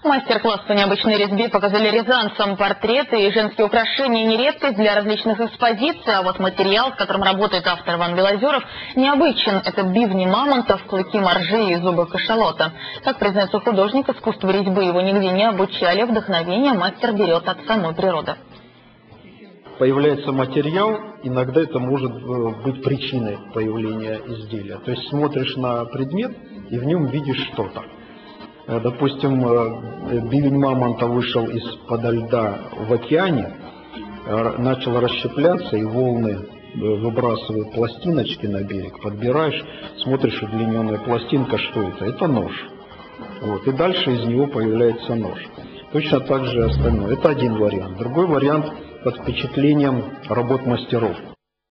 Мастер-класс по необычной резьбе показали рязанцам. Портреты и женские украшения не редкость для различных экспозиций, а вот материал, с которым работает автор Иван Белозеров, необычен. Это бивни мамонтов, клыки моржи и зубы кашалота. Как признается художник, искусство резьбы его нигде не обучали, вдохновение мастер берет от самой природы. Появляется материал, иногда это может быть причиной появления изделия. То есть смотришь на предмет и в нем видишь что-то. Допустим, бивень мамонта вышел из-под льда в океане, начал расщепляться, и волны выбрасывают пластиночки на берег. Подбираешь, смотришь, удлиненная пластинка, что это? Это нож. Вот, и дальше из него появляется нож. Точно так же остальное. Это один вариант. Другой вариант под впечатлением работ мастеров.